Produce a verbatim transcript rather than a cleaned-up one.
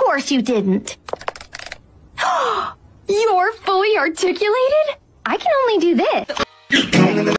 course you didn't. You're fully articulated? I can only do this.